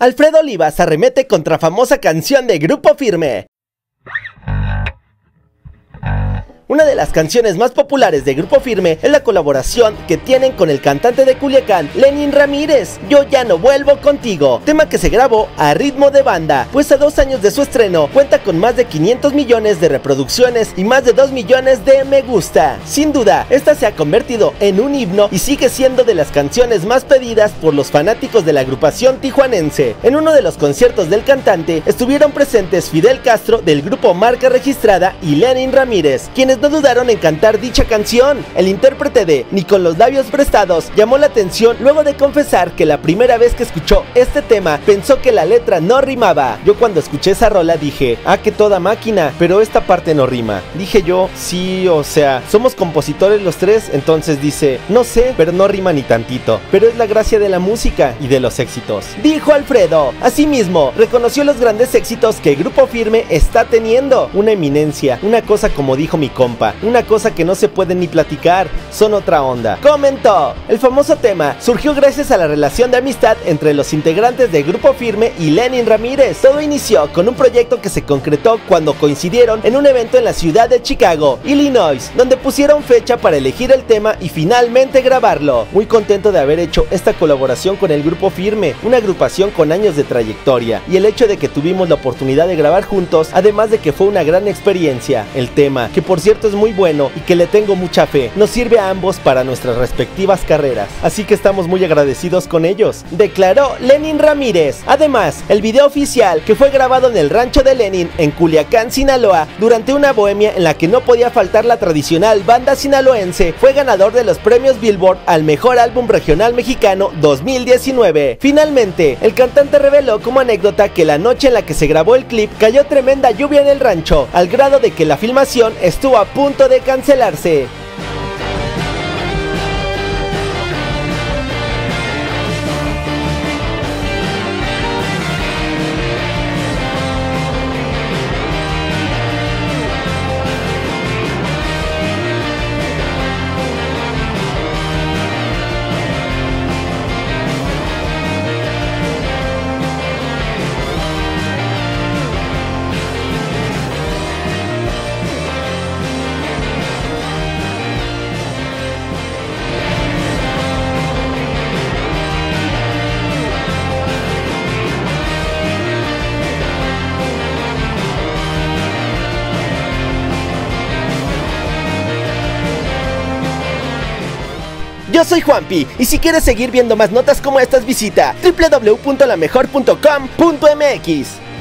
Alfredo Olivas arremete contra famosa canción de Grupo Firme. Una de las canciones más populares de Grupo Firme es la colaboración que tienen con el cantante de Culiacán, Lenin Ramírez, Yo ya no vuelvo contigo, tema que se grabó a ritmo de banda, pues a 2 años de su estreno cuenta con más de 500 millones de reproducciones y más de 2 millones de me gusta. Sin duda, esta se ha convertido en un himno y sigue siendo de las canciones más pedidas por los fanáticos de la agrupación tijuanense. En uno de los conciertos del cantante estuvieron presentes Fidel Castro del grupo Marca Registrada y Lenin Ramírez, quienes no dudaron en cantar dicha canción. El intérprete de Ni con los labios prestados llamó la atención luego de confesar que la primera vez que escuchó este tema pensó que la letra no rimaba. Yo cuando escuché esa rola dije, ah, que toda máquina, pero esta parte no rima. Dije yo, sí, o sea, somos compositores los tres, entonces dice, no sé, pero no rima ni tantito, pero es la gracia de la música y de los éxitos, dijo Alfredo. Asimismo, reconoció los grandes éxitos que Grupo Firme está teniendo. Una eminencia, una cosa como dijo mi compa, una cosa que no se puede ni platicar, son otra onda. Comentó, el famoso tema surgió gracias a la relación de amistad entre los integrantes de Grupo Firme y Lenin Ramírez. Todo inició con un proyecto que se concretó cuando coincidieron en un evento en la ciudad de Chicago, Illinois, donde pusieron fecha para elegir el tema y finalmente grabarlo. Muy contento de haber hecho esta colaboración con el Grupo Firme, una agrupación con años de trayectoria, y el hecho de que tuvimos la oportunidad de grabar juntos, además de que fue una gran experiencia. El tema, que por cierto es muy bueno y que le tengo mucha fe, nos sirve a ambos para nuestras respectivas carreras, así que estamos muy agradecidos con ellos, declaró Lenin Ramírez. Además, el video oficial, que fue grabado en el rancho de Lenin en Culiacán, Sinaloa, durante una bohemia en la que no podía faltar la tradicional banda sinaloense, fue ganador de los premios Billboard al mejor álbum regional mexicano 2019. Finalmente, el cantante reveló como anécdota que la noche en la que se grabó el clip cayó tremenda lluvia en el rancho, al grado de que la filmación estuvo a punto de cancelarse. Yo soy Juanpi, y si quieres seguir viendo más notas como estas, visita www.lamejor.com.mx.